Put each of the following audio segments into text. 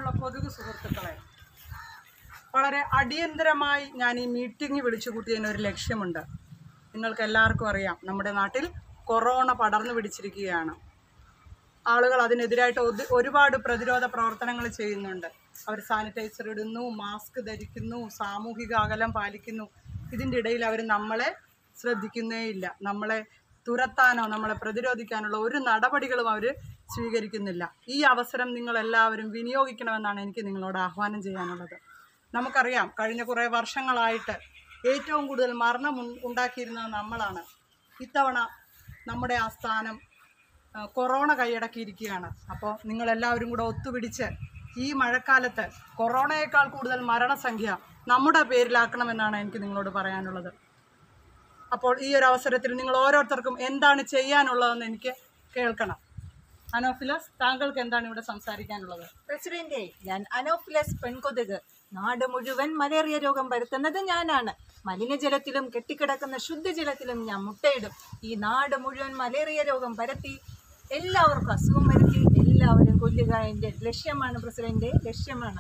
പ്രിയമുള്ള കൊതുക് സുഹൃത്തുക്കളെ, വളരെ അടിയന്തരമായി ഞാൻ ഈ മീറ്റിംഗ് വിളിച്ചു കൂട്ടിയതിന് ഒരു ലക്ഷ്യമുണ്ട്. നിങ്ങൾക്ക് എല്ലാവർക്കും അറിയാം, നമ്മുടെ നാട്ടിൽ കൊറോണ പടർന്നു പിടിച്ചിരിക്കുകയാണ്. ആളുകൾ അതിനെതിരായിട്ട് ഒരുപാട് പ്രതിരോധ പ്രവർത്തനങ്ങൾ ചെയ്യുന്നുണ്ട്. അവർ സാനിറ്റൈസർ ഇടുന്നു, മാസ്ക് ധരിക്കുന്നു, സാമൂഹിക അകലം പാലിക്കുന്നു. ഇതിൻ്റെ ഇടയിൽ അവർ നമ്മളെ ശ്രദ്ധിക്കുന്നേയില്ല. നമ്മളെ തുരത്താനോ നമ്മളെ പ്രതിരോധിക്കാനുള്ള ഒരു നടപടികളും അവർ സ്വീകരിക്കുന്നില്ല. ഈ അവസരം നിങ്ങളെല്ലാവരും വിനിയോഗിക്കണമെന്നാണ് എനിക്ക് നിങ്ങളോട് ആഹ്വാനം ചെയ്യാനുള്ളത്. നമുക്കറിയാം, കഴിഞ്ഞ കുറേ വർഷങ്ങളായിട്ട് ഏറ്റവും കൂടുതൽ മരണം ഉണ്ടാക്കിയിരുന്നത് നമ്മളാണ്. ഇത്തവണ നമ്മുടെ ആ സ്ഥാനം കൊറോണ കൈയടക്കിയിരിക്കുകയാണ്. അപ്പോൾ നിങ്ങളെല്ലാവരും കൂടെ ഒത്തുപിടിച്ച് ഈ മഴക്കാലത്ത് കൊറോണയേക്കാൾ കൂടുതൽ മരണസംഖ്യ നമ്മുടെ പേരിലാക്കണമെന്നാണ് എനിക്ക് നിങ്ങളോട് പറയാനുള്ളത്. അപ്പോൾ ഈ ഒരു അവസരത്തിൽ നിങ്ങൾ ഓരോരുത്തർക്കും എന്താണ് ചെയ്യാനുള്ളതെന്ന് എനിക്ക് കേൾക്കണം. അനോഫിലസ്, താങ്കൾക്ക് എന്താണ് ഇവിടെ സംസാരിക്കാനുള്ളത്? പ്രസിഡന്റ്, ഞാൻ അനോഫിലസ് പെൺകൊതുക്. നാട് മുഴുവൻ മലേറിയ രോഗം പരത്തുന്നത് ഞാനാണ്. മലിനജലത്തിലും കെട്ടിക്കിടക്കുന്ന ശുദ്ധജലത്തിലും ഞാൻ മുട്ടയിടും. ഈ നാട് മുഴുവൻ മലേറിയ രോഗം പരത്തി എല്ലാവർക്കും അസുഖം വരുത്തി എല്ലാവരും കൊല്ലുക എൻ്റെ ലക്ഷ്യമാണ് പ്രസിഡന്റ്, ലക്ഷ്യമാണ്.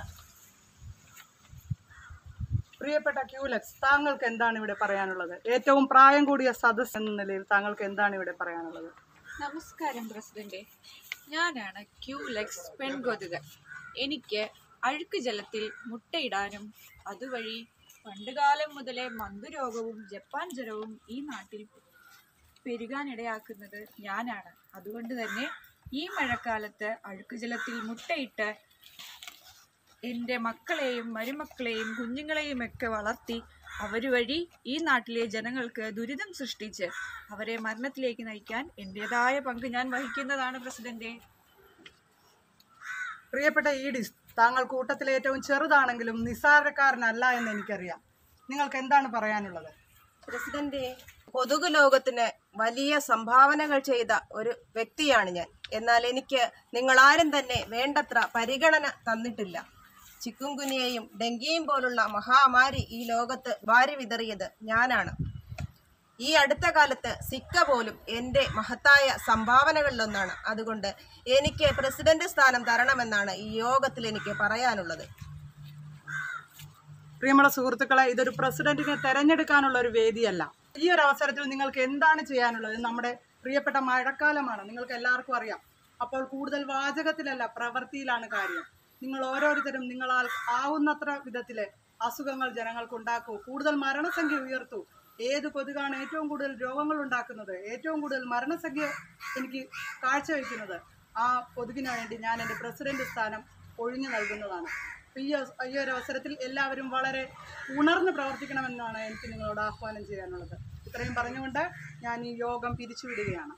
പ്രിയപ്പെട്ട ക്യൂലക്സ്, താങ്കൾക്ക് എന്താണ് ഇവിടെ പറയാനുള്ളത്? ഏറ്റവും പ്രായം കൂടിയ സദസ്സ് എന്ന നിലയിൽ താങ്കൾക്ക് എന്താണ് ഇവിടെ പറയാനുള്ളത്? നമസ്കാരം പ്രസിഡന്റ്, ഞാനാണ് ക്യൂലക്സ് പെൺകൊതുക്. എനിക്ക് അഴുക്ക് ജലത്തിൽ മുട്ടയിടാനും അതുവഴി പണ്ടുകാലം മുതലേ മന്തുരോഗവും ജപ്പാൻ ജ്വരവും ഈ നാട്ടിൽ പെരുകാനിടയാക്കുന്നത് ഞാനാണ്. അതുകൊണ്ട് തന്നെ ഈ മഴക്കാലത്ത് അഴുക്കുജലത്തിൽ മുട്ടയിട്ട് എൻ്റെ മക്കളെയും മരുമക്കളെയും കുഞ്ഞുങ്ങളെയും ഒക്കെ വളർത്തി അവർ വഴി ഈ നാട്ടിലെ ജനങ്ങൾക്ക് ദുരിതം സൃഷ്ടിച്ച് അവരെ മരണത്തിലേക്ക് നയിക്കാൻ എൻ്റെതായ പങ്ക് ഞാൻ വഹിക്കുന്നതാണ് പ്രസിഡന്റ്. പ്രിയപ്പെട്ട ഈഡിസ്, താങ്കൾ കൂട്ടത്തിലെ ഏറ്റവും ചെറുതാണെങ്കിലും നിസ്സാരക്കാരനല്ല എന്ന് എനിക്കറിയാം. നിങ്ങൾക്ക് എന്താണ് പറയാനുള്ളത്? പ്രസിഡന്റ്, കൊതുക് ലോകത്തിന് വലിയ സംഭാവനകൾ ചെയ്ത ഒരു വ്യക്തിയാണ് ഞാൻ. എന്നാൽ എനിക്ക് നിങ്ങളാരും തന്നെ വേണ്ടത്ര പരിഗണന തന്നിട്ടില്ല. ചിക്കുൻകുനിയയും ഡെങ്കിയും പോലുള്ള മഹാമാരി ഈ ലോകത്ത് വാരി വിതറിയത് ഞാനാണ്. ഈ അടുത്ത കാലത്ത് സിക്ക പോലും എൻ്റെ മഹത്തായ സംഭാവനകളിലൊന്നാണ്. അതുകൊണ്ട് എനിക്ക് പ്രസിഡന്റ് സ്ഥാനം തരണമെന്നാണ് ഈ യോഗത്തിൽ എനിക്ക് പറയാനുള്ളത്. പ്രിയമുള്ള സുഹൃത്തുക്കളെ, ഇതൊരു പ്രസിഡന്റിനെ തെരഞ്ഞെടുക്കാനുള്ള ഒരു വേദിയല്ല. ഈ ഒരു അവസരത്തിൽ നിങ്ങൾക്ക് എന്താണ് ചെയ്യാനുള്ളത്? നമ്മുടെ പ്രിയപ്പെട്ട മഴക്കാലമാണ്, നിങ്ങൾക്ക് എല്ലാവർക്കും അറിയാം. അപ്പോൾ കൂടുതൽ വാചകത്തിലല്ല, പ്രവൃത്തിയിലാണ് കാര്യം. നിങ്ങൾ ഓരോരുത്തരും നിങ്ങളാൽ ആവുന്നത്ര വിധത്തിൽ അസുഖങ്ങൾ ജനങ്ങൾക്ക് ഉണ്ടാക്കൂ, കൂടുതൽ മരണസംഖ്യ ഉയർത്തൂ. ഏത് കൊതുകാണ് ഏറ്റവും കൂടുതൽ രോഗങ്ങൾ ഉണ്ടാക്കുന്നത്, ഏറ്റവും കൂടുതൽ മരണസംഖ്യ എനിക്ക് കാഴ്ചവെക്കുന്നത്, ആ കൊതുകിന് വേണ്ടി ഞാൻ എൻ്റെ പ്രസിഡന്റ് സ്ഥാനം ഒഴിഞ്ഞു നൽകുന്നതാണ്. ഈ ഒരു അവസരത്തിൽ എല്ലാവരും വളരെ ഉണർന്ന് പ്രവർത്തിക്കണമെന്നാണ് എനിക്ക് നിങ്ങളോട് ആഹ്വാനം ചെയ്യാനുള്ളത്. ഇത്രയും പറഞ്ഞുകൊണ്ട് ഞാൻ ഈ യോഗം പിരിച്ചുവിടുകയാണ്.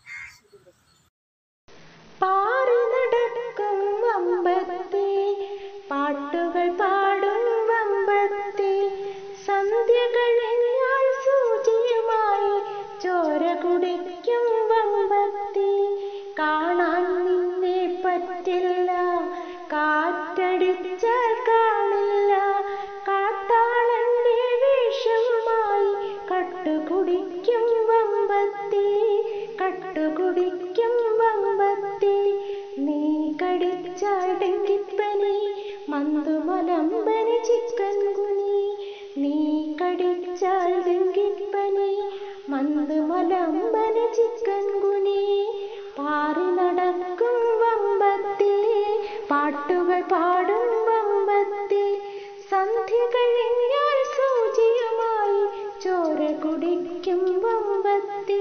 പാട്ടുകൾ പാടും വമ്പത്തി സന്ധ്യ കഴിഞ്ഞാൽ സൂചിയുമായി ചോര കുടിക്കും വമ്പത്തി. കാണാൻ നിന്നെ പറ്റില്ല, കാറ്റടിച്ചാൽ കാണില്ല, കാട്ടാളന്റെ വേഷമായി കട്ടുകുടിക്കും വമ്പത്തി, കട്ടുകുടിക്കും വമ്പത്തി. നീ കടിച്ചാൽ ഡെങ്കിപ്പനി, മന്തുമലമ്പനി ചിക്കൻ കുനി. നീ കടിച്ചാൽ ഡെങ്കിപ്പനി, മന്തുമലമ്പനി ചിക്കൻ കുനി. പാറി നടക്കും വമ്പത്തി, പാട്ടുകൾ പാടും വമ്പത്തി. സന്ധ്യ കഴിഞ്ഞാൽ സൂചിയുമായി ചോര കുടിക്കും വമ്പത്തി.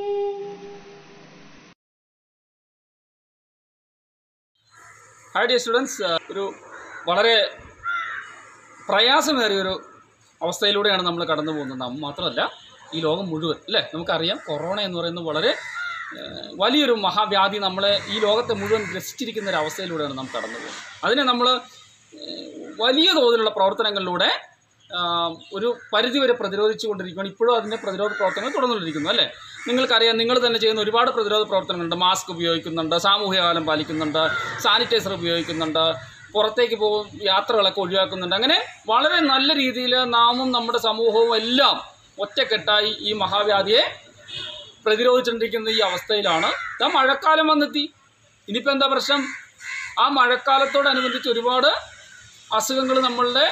ഹായ് ഡിയർ സ്റ്റുഡൻസ്, ഒരു വളരെ പ്രയാസമേറിയൊരു അവസ്ഥയിലൂടെയാണ് നമ്മൾ കടന്നു പോകുന്നത്. നാം മാത്രമല്ല, ഈ ലോകം മുഴുവൻ അല്ലേ. നമുക്കറിയാം, കൊറോണ എന്ന് പറയുന്നത് വളരെ വലിയൊരു മഹാവ്യാധി നമ്മളെ ഈ ലോകത്തെ മുഴുവൻ ഗ്രസിച്ചിരിക്കുന്ന ഒരു അവസ്ഥയിലൂടെയാണ് നാം കടന്നു പോകുന്നത്. അതിനെ നമ്മൾ വലിയ തോതിലുള്ള പ്രവർത്തനങ്ങളിലൂടെ ഒരു പരിധിവരെ പ്രതിരോധിച്ചു കൊണ്ടിരിക്കുകയാണ്. ഇപ്പോഴും അതിൻ്റെ പ്രതിരോധ പ്രവർത്തനങ്ങൾ തുടർന്നുകൊണ്ടിരിക്കുന്നു അല്ലേ. നിങ്ങൾക്കറിയാം, നിങ്ങൾ തന്നെ ചെയ്യുന്ന ഒരുപാട് പ്രതിരോധ പ്രവർത്തനങ്ങളുണ്ട്. മാസ്ക് ഉപയോഗിക്കുന്നുണ്ട്, സാമൂഹിക അകലം പാലിക്കുന്നുണ്ട്, സാനിറ്റൈസർ ഉപയോഗിക്കുന്നുണ്ട്, പുറത്തേക്ക് യാത്രകളൊക്കെ ഒഴിവാക്കുന്നുണ്ട്. അങ്ങനെ വളരെ നല്ല രീതിയിൽ നാമും നമ്മുടെ സമൂഹവും എല്ലാം ഒറ്റക്കെട്ടായി ഈ മഹാവ്യാധിയെ പ്രതിരോധിച്ചുകൊണ്ടിരിക്കുന്ന ഈ അവസ്ഥയിലാണ്. മഴക്കാലം വന്നെത്തി. ഇനിയിപ്പോൾ എന്താ പ്രശ്നം? ആ മഴക്കാലത്തോടനുബന്ധിച്ച് ഒരുപാട് അസുഖങ്ങൾ നമ്മളുടെ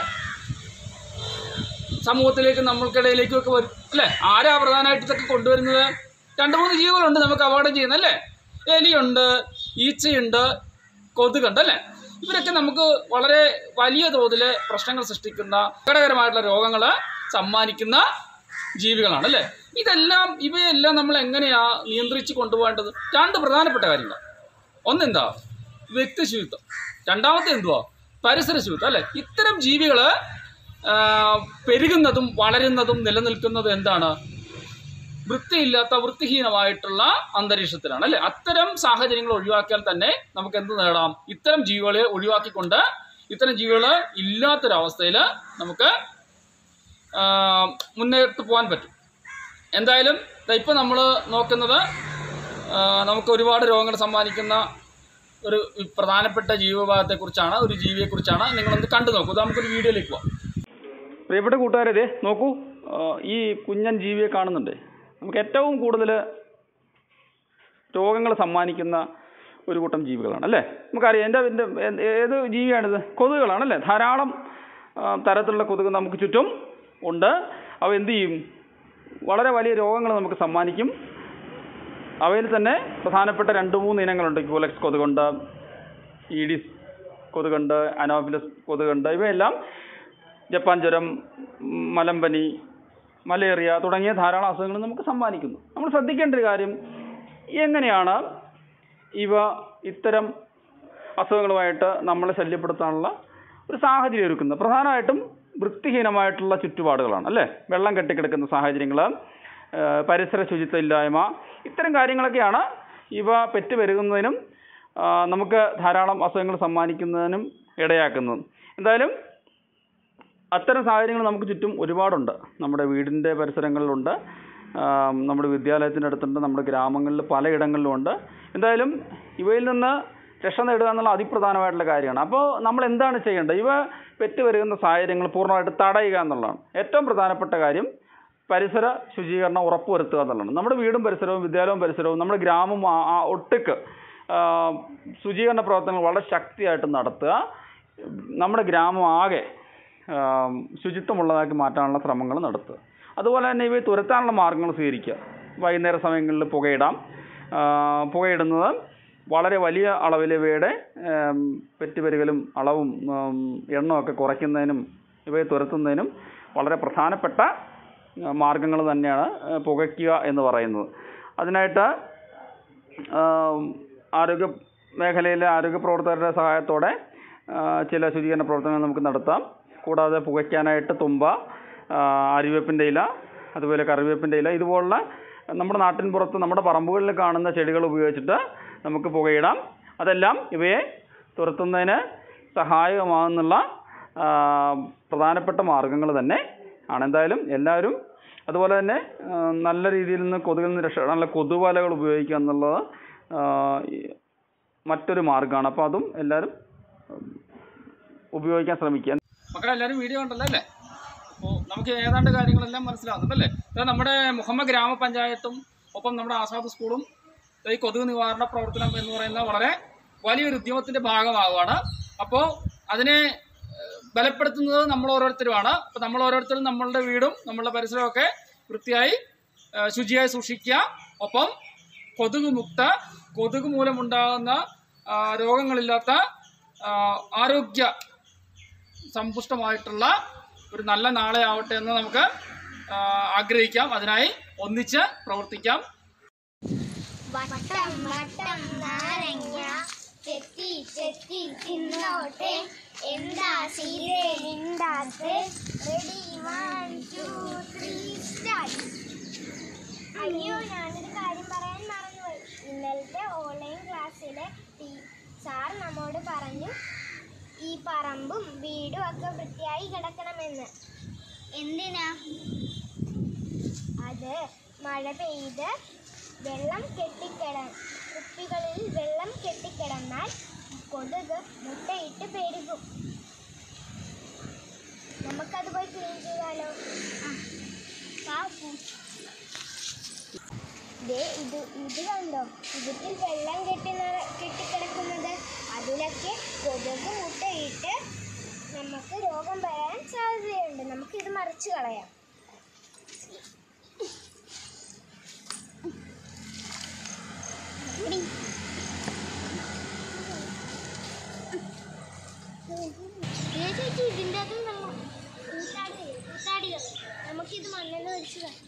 സമൂഹത്തിലേക്ക് നമ്മൾക്കിടയിലേക്കൊക്കെ വരും അല്ലേ. ആരാ പ്രധാനമായിട്ട് ഇതൊക്കെ കൊണ്ടുവരുന്നത്? 2-3 ജീവികളുണ്ട് നമുക്ക് അപകടം ചെയ്യുന്നത് അല്ലേ. എലിയുണ്ട്, ഈച്ചയുണ്ട്, കൊതുകുണ്ട് അല്ലേ. ഇവരൊക്കെ നമുക്ക് വളരെ വലിയ തോതിൽ പ്രശ്നങ്ങൾ സൃഷ്ടിക്കുന്ന അപകടകരമായിട്ടുള്ള രോഗങ്ങൾ സമ്മാനിക്കുന്ന ജീവികളാണ് അല്ലേ. ഇവയെല്ലാം നമ്മൾ എങ്ങനെയാണ് നിയന്ത്രിച്ച് കൊണ്ടുപോകേണ്ടത്? 2 പ്രധാനപ്പെട്ട കാര്യങ്ങൾ. ഒന്നെന്താ? വ്യക്തി ശുചിത്വം. രണ്ടാമത്തെ എന്തുവാ? പരിസര ശുചിത്വം അല്ലേ. ഇത്തരം ജീവികൾ പെരുകുന്നതും വളരുന്നതും നിലനിൽക്കുന്നതും എന്താണ്? വൃത്തിയില്ലാത്ത വൃത്തിഹീനമായിട്ടുള്ള അന്തരീക്ഷത്തിലാണ് അല്ലേ. അത്തരം സാഹചര്യങ്ങൾ ഒഴിവാക്കിയാൽ തന്നെ നമുക്ക് എന്ത് നേടാം? ഇത്തരം ജീവികളെ ഒഴിവാക്കിക്കൊണ്ട് ഇത്തരം ജീവികൾ ഇല്ലാത്തൊരവസ്ഥയിൽ നമുക്ക് മുന്നോട്ട് പോകാൻ പറ്റും. എന്തായാലും ഇപ്പം നമ്മൾ നോക്കുന്നത് നമുക്ക് ഒരുപാട് രോഗങ്ങൾ സമ്മാനിക്കുന്ന ഒരു പ്രധാനപ്പെട്ട ജീവവിഭാഗത്തെക്കുറിച്ചാണ്, ഒരു ജീവിയെക്കുറിച്ചാണ്. നിങ്ങളൊന്ന് കണ്ടു നോക്കൂ. നമുക്കൊരു വീഡിയോയിലേക്ക് പോകാം. പ്രിയപ്പെട്ട കൂട്ടുകാരെ, നോക്കൂ, ഈ കുഞ്ഞൻ ജീവിയെ കാണുന്നുണ്ട്. നമുക്ക് ഏറ്റവും കൂടുതൽ രോഗങ്ങൾ സമ്മാനിക്കുന്ന ഒരു കൂട്ടം ജീവികളാണ് അല്ലേ. നമുക്കറിയാം. എൻ്റെ ഏത് ജീവിയാണിത്? കൊതുകുകളാണല്ലേ. ധാരാളം തരത്തിലുള്ള കൊതുക് നമുക്ക് ചുറ്റും ഉണ്ട്. അവ എന്ത് ചെയ്യും? വളരെ വലിയ രോഗങ്ങൾ നമുക്ക് സമ്മാനിക്കും. അവയിൽ തന്നെ പ്രധാനപ്പെട്ട 2-3 ഇനങ്ങളുണ്ട്. ക്യൂലെക്സ് കൊതുകുണ്ട്, ഈഡിസ് കൊതുകുണ്ട്, അനോഫിലസ് കൊതുകുണ്ട്. ഇവയെല്ലാം ജപ്പാൻ ജ്വരം, മലമ്പനി, മലേറിയ തുടങ്ങിയ ധാരാളം അസുഖങ്ങൾ നമുക്ക് സമ്മാനിക്കുന്നു. നമ്മൾ ശ്രദ്ധിക്കേണ്ട ഒരു കാര്യം, എങ്ങനെയാണ് ഇവ ഇത്തരം അസുഖങ്ങളുമായിട്ട് നമ്മളെ ശല്യപ്പെടുത്താനുള്ള ഒരു സാഹചര്യം ഒരുക്കുന്നത്? പ്രധാനമായിട്ടും വൃത്തിഹീനമായിട്ടുള്ള ചുറ്റുപാടുകളാണ് അല്ലേ. വെള്ളം കെട്ടിക്കിടക്കുന്ന സാഹചര്യങ്ങൾ, പരിസര ശുചിത്വം ഇല്ലായ്മ, ഇത്തരം കാര്യങ്ങളൊക്കെയാണ് ഇവ പെറ്റുപെരുകുന്നതിനും നമുക്ക് ധാരാളം അസുഖങ്ങൾ സമ്മാനിക്കുന്നതിനും ഇടയാക്കുന്നത്. എന്തായാലും അത്തരം സാഹചര്യങ്ങൾ നമുക്ക് ചുറ്റും ഒരുപാടുണ്ട്. നമ്മുടെ വീടിൻ്റെ പരിസരങ്ങളിലുണ്ട്, നമ്മുടെ വിദ്യാലയത്തിൻ്റെ അടുത്തുണ്ട്, നമ്മുടെ ഗ്രാമങ്ങളിൽ പലയിടങ്ങളിലുമുണ്ട്. എന്തായാലും ഇവയിൽ നിന്ന് രക്ഷ നേടുക എന്നുള്ള അതിപ്രധാനമായിട്ടുള്ള കാര്യമാണ്. അപ്പോൾ നമ്മൾ എന്താണ് ചെയ്യേണ്ടത്? ഇവ പെറ്റുവരുന്ന സാഹചര്യങ്ങൾ പൂർണ്ണമായിട്ട് തടയുക എന്നുള്ളതാണ് ഏറ്റവും പ്രധാനപ്പെട്ട കാര്യം. പരിസര ശുചീകരണം ഉറപ്പുവരുത്തുക എന്നുള്ളതാണ്. നമ്മുടെ വീടും പരിസരവും വിദ്യാലയവും പരിസരവും നമ്മുടെ ഗ്രാമം ഒട്ടുക്ക് ശുചീകരണ പ്രവർത്തനങ്ങൾ വളരെ ശക്തിയായിട്ട് നടത്തുക. നമ്മുടെ ഗ്രാമം ആകെ ശുചിത്വമുള്ളതാക്കി മാറ്റാനുള്ള ശ്രമങ്ങൾ നടത്തുക. അതുപോലെ തന്നെ ഇവയെ തുരത്താനുള്ള മാർഗ്ഗങ്ങൾ സ്വീകരിക്കുക. വൈകുന്നേര സമയങ്ങളിൽ പുകയിടുന്നത് വളരെ വലിയ അളവിൽ ഇവയുടെ പെറ്റുപെരുകലും അളവും എണ്ണമൊക്കെ കുറയ്ക്കുന്നതിനും ഇവയെ തുരത്തുന്നതിനും വളരെ പ്രധാനപ്പെട്ട മാർഗ്ഗങ്ങൾ തന്നെയാണ് പുകയ്ക്കുക എന്ന് പറയുന്നത്. അതിനായിട്ട് ആരോഗ്യ മേഖലയിലെ ആരോഗ്യ പ്രവർത്തകരുടെ സഹായത്തോടെ ചില ശുചീകരണ പ്രവർത്തനങ്ങൾ നമുക്ക് നടത്താം. കൂടാതെ പുകയ്ക്കാനായിട്ട് തുമ്പ, ആര്യവേപ്പിൻ്റെ ഇല, അതുപോലെ കറിവേപ്പിൻ്റെ ഇല, ഇതുപോലുള്ള നമ്മുടെ നാട്ടിൻ പുറത്ത് നമ്മുടെ പറമ്പുകളിൽ കാണുന്ന ചെടികൾ ഉപയോഗിച്ചിട്ട് നമുക്ക് പുകയിടാം. അതെല്ലാം ഇവയെ തുരത്തുന്നതിന് സഹായകമാകുന്നുള്ള പ്രധാനപ്പെട്ട മാർഗ്ഗങ്ങൾ തന്നെ ആണ്. എന്തായാലും എല്ലാവരും അതുപോലെ തന്നെ നല്ല രീതിയിൽ നിന്ന് കൊതുകിൽ നിന്ന് രക്ഷപ്പെടാനുള്ള കൊതുവലകൾ ഉപയോഗിക്കുക എന്നുള്ളത് മറ്റൊരു മാർഗ്ഗമാണ്. അപ്പോൾ അതും എല്ലാവരും ഉപയോഗിക്കാൻ ശ്രമിക്കുക. മക്കളെല്ലാവരും വീഡിയോ ഉണ്ടല്ലോ അല്ലേ. അപ്പോൾ നമുക്ക് ഏതാണ്ട് കാര്യങ്ങളെല്ലാം മനസ്സിലാവുന്നുണ്ടല്ലേ. അതായത് നമ്മുടെ മുഹമ്മദ് ഗ്രാമപഞ്ചായത്തും ഒപ്പം നമ്മുടെ ആസാദ് സ്കൂളും ഈ കൊതുക് നിവാരണ പ്രവർത്തനം എന്ന് പറയുന്ന വളരെ വലിയൊരു ഉദ്യമത്തിൻ്റെ ഭാഗമാവുകയാണ്. അപ്പോൾ അതിനെ ബലപ്പെടുത്തുന്നത് നമ്മൾ ഓരോരുത്തരുമാണ്. അപ്പോൾ നമ്മൾ ഓരോരുത്തരും നമ്മളുടെ വീടും നമ്മളുടെ പരിസരമൊക്കെ വൃത്തിയായി ശുചിയായി സൂക്ഷിക്കുക. ഒപ്പം കൊതുക് മൂലമുണ്ടാകുന്ന രോഗങ്ങളില്ലാത്ത ആരോഗ്യ സമ്പുഷ്ടമായിട്ടുള്ള ഒരു നല്ല നാളെ ആവട്ടെ എന്ന് നമുക്ക് ആഗ്രഹിക്കാം. അതിനായി ഒന്നിച്ച് പ്രവർത്തിക്കാം. വട്ടം വട്ടം നാരങ്ങ ചെത്തി ചെത്തി തിന്നോട്ടെ, എന്താ സീരിയലുണ്ടാക്ക്, റെഡി 1 2 3 സ്റ്റാർട്ട്. അയ്യോ, ഞാനൊരു കാര്യം പറയാൻ മറന്നുപോയി. ഇന്നലത്തെ ഓൺലൈൻ ക്ലാസ്സിലെ സാർ നമ്മോട് പറഞ്ഞു ഈ പറമ്പും വീടും ഒക്കെ വൃത്തിയായി കിടക്കണമെന്ന്. എന്തിനാ? അത് മഴ പെയ്ത് കുപ്പികളിൽ വെള്ളം കെട്ടിക്കിടന്നാൽ കൊതുക് മുട്ടയിട്ട് പെരുകും. നമുക്കത് പോയി ക്ലീൻ ചെയ്താലോ? ഇത് കണ്ടോ, ഇതിൽ വെള്ളം കെട്ടിക്കിടക്കുന്നത്. അതിലൊക്കെ കൊതുക് മുട്ടയിട്ട് നമുക്ക് രോഗം വരാൻ സാധ്യതയുണ്ട്. നമുക്കിത് മറിച്ച് കളയാം. ഇതിൻ്റെ അത് കൂത്താടികൾ നമുക്കിത് മണ്ണിൽ വെച്ച് കളയാം.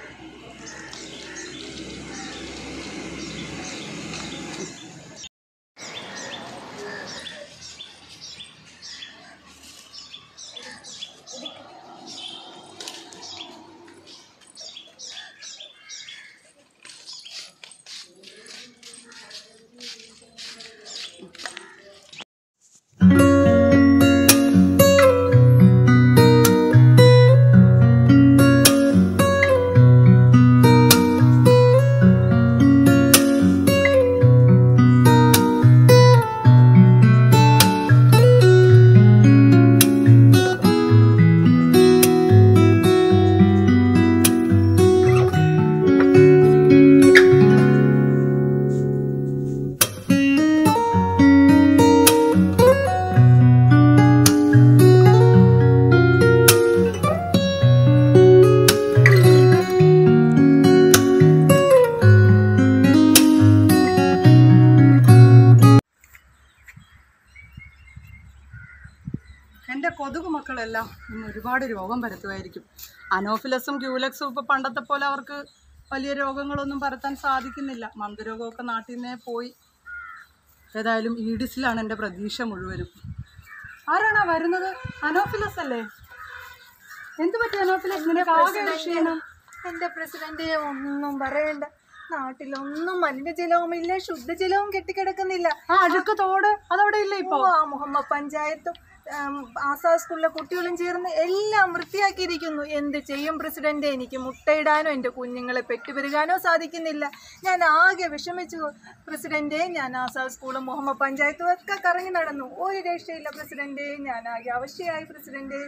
എൻ്റെ കൊതുക് മക്കളെല്ലാം ഇന്ന് ഒരുപാട് രോഗം പരത്തുമായിരിക്കും. അനോഫിലസും ക്യൂലക്സും ഇപ്പോൾ പണ്ടത്തെ പോലെ അവർക്ക് വലിയ രോഗങ്ങളൊന്നും പരത്താൻ സാധിക്കുന്നില്ല. മന്ദരോഗമൊക്കെ നാട്ടിൽ നിന്നേ പോയി. ഏതായാലും ഈഡിസിലാണ് എൻ്റെ പ്രതീക്ഷ മുഴുവനും. ആരാണോ വരുന്നത്? അനോഫിലസ് അല്ലേ? എന്ത് പറ്റി അനോഫിലസ്? നിനക്ക് ആകെ ക്ഷീണം. എൻ്റെ പ്രസിഡന്റ് ഒന്നും പറയണ്ട. നാട്ടിലൊന്നും മലിനജലവും ഇല്ല, ശുദ്ധജലവും കെട്ടിക്കിടക്കുന്നില്ല. ആ അഴുക്ക് തോട് അതവിടെ ഇല്ല ഇപ്പോൾ. മുഹമ്മദ് പഞ്ചായത്തും ആസാ സ്കൂളിലെ കുട്ടികളും ചേർന്ന് എല്ലാം വൃത്തിയാക്കിയിരിക്കുന്നു. എന്ത് ചെയ്യും പ്രസിഡന്റ്? എനിക്ക് മുട്ടയിടാനോ എൻ്റെ കുഞ്ഞുങ്ങളെ പെറ്റുപെരുകാനോ സാധിക്കുന്നില്ല. ഞാൻ ആകെ വിഷമിച്ചു പ്രസിഡന്റ്. ഞാൻ ആസാ സ്കൂളും മുഹമ്മദ് പഞ്ചായത്തും ഒക്കെ കറങ്ങി നടന്നു. ഒരു രക്ഷയില്ല പ്രസിഡന്റ്. ഞാൻ ആകെ അവശയായി പ്രസിഡന്റ്.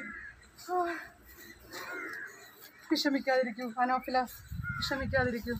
വിഷമിക്കാതിരിക്കൂ അനോഫിലസ്, വിഷമിക്കാതിരിക്കൂ.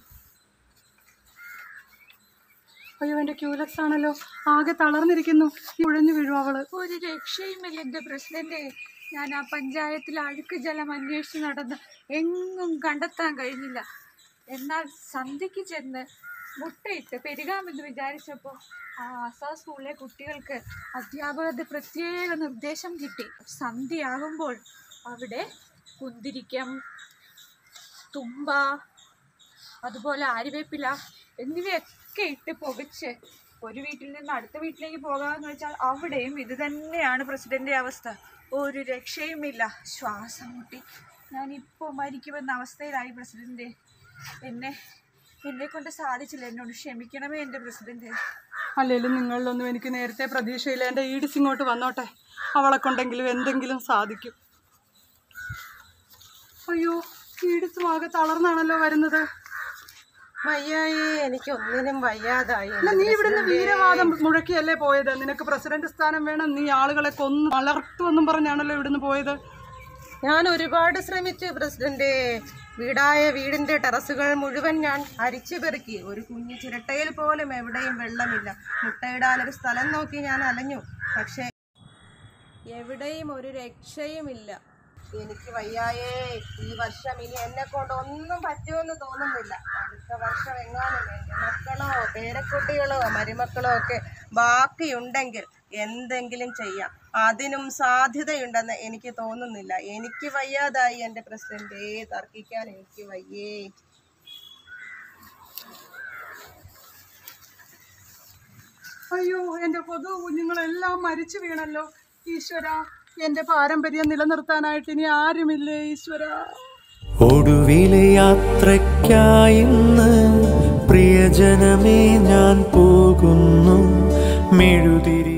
അയ്യോ എൻ്റെ ക്യൂലക്സ് ആണല്ലോ ആകെ തളർന്നിരിക്കുന്നു. ഉഴഞ്ഞു വീഴും അവള്. ഒരു രക്ഷയുമില്ല എൻ്റെ പ്രസിഡന്റ്. ഞാൻ ആ പഞ്ചായത്തിൽ അഴുക്ക് ജലം അന്വേഷിച്ച് നടന്ന് എങ്ങും കണ്ടെത്താൻ കഴിഞ്ഞില്ല. എന്നാൽ സന്ധ്യയ്ക്ക് ചെന്ന് മുട്ടയിട്ട് പെരുകാമെന്ന് വിചാരിച്ചപ്പോൾ ആ ആസാ സ്കൂളിലെ കുട്ടികൾക്ക് അധ്യാപകരുടെ പ്രത്യേക നിർദ്ദേശം കിട്ടി. സന്ധ്യയാകുമ്പോൾ അവിടെ കുന്തിരിക്കം, തുമ്പ, അതുപോലെ ആര്യവേപ്പില എന്നിവയൊക്കെ ഇട്ട് പുകച്ച് ഒരു വീട്ടിൽ നിന്ന് അടുത്ത വീട്ടിലേക്ക് പോകാമെന്ന് വെച്ചാൽ അവിടെയും ഇത് തന്നെയാണ് പ്രസിഡൻ്റെ അവസ്ഥ. ഒരു രക്ഷയുമില്ല. ശ്വാസം മുട്ടി ഞാനിപ്പോൾ മരിക്കുമെന്ന അവസ്ഥയിലായി പ്രസിഡന്റ്. എന്നെ കൊണ്ട് സാധിച്ചില്ല. എന്നോട് ക്ഷമിക്കണമേ എൻ്റെ പ്രസിഡന്റ്. അല്ലെങ്കിലും നിങ്ങളിലൊന്നും എനിക്ക് നേരത്തെ പ്രതീക്ഷയില്ല. എൻ്റെ ഈഡിസ് ഇങ്ങോട്ട് വന്നോട്ടെ, അവളെ കൊണ്ടെങ്കിലും എന്തെങ്കിലും സാധിക്കും. അയ്യോ ഈഡിസും ആകെ തളർന്നാണല്ലോ വരുന്നത്. വയ്യായേ, എനിക്ക് ഒന്നിനും വയ്യാതായി. നീ ഇവിടുന്ന് വീരവാദം മുഴക്കിയല്ലേ പോയത്? നിനക്ക് പ്രസിഡന്റ് സ്ഥാനം വേണം, നീ ആളുകളെ കൊന്നു വളർത്തുമെന്നും പറഞ്ഞാണല്ലോ ഇവിടുന്ന് പോയത്. ഞാൻ ഒരുപാട് ശ്രമിച്ചു പ്രസിഡന്റ്. വീടിന്റെ ടെറസുകൾ മുഴുവൻ ഞാൻ അരിച്ചു പെറുക്കി. ഒരു കുഞ്ഞു ചിരട്ടയിൽ പോലും എവിടെയും വെള്ളമില്ല. മുട്ടയിടാനൊരു സ്ഥലം നോക്കി ഞാൻ അലഞ്ഞു. പക്ഷേ എവിടെയും ഒരു രക്ഷയുമില്ല. എനിക്ക് വയ്യായേ. ഈ വർഷം ഇനി എന്നെ കൊണ്ട് ഒന്നും പറ്റുമെന്ന് തോന്നുന്നില്ല. അടുത്ത വർഷം എങ്ങാനും എൻ്റെ മക്കളോ പേരക്കുട്ടികളോ മരുമക്കളോ ഒക്കെ ബാക്കിയുണ്ടെങ്കിൽ എന്തെങ്കിലും ചെയ്യാം. അതിനും സാധ്യതയുണ്ടെന്ന് എനിക്ക് തോന്നുന്നില്ല. എനിക്ക് വയ്യാതായി എൻ്റെ പ്രസിഡന്റ്. തർക്കിക്കാൻ എനിക്ക് വയ്യേ. അയ്യോ എൻ്റെ കൊതു കുഞ്ഞുങ്ങളെല്ലാം മരിച്ചു വീണല്ലോ. ഈശ്വര, എൻ്റെ പാരമ്പര്യം നിലനിർത്താനായിട്ട് ഇനി ആരുമില്ലേ ഈശ്വര. ഒടുവിലെ യാത്രയ്ക്കായിന്ന് പ്രിയജനമേ ഞാൻ പോകുന്നു. മെഴുതിരി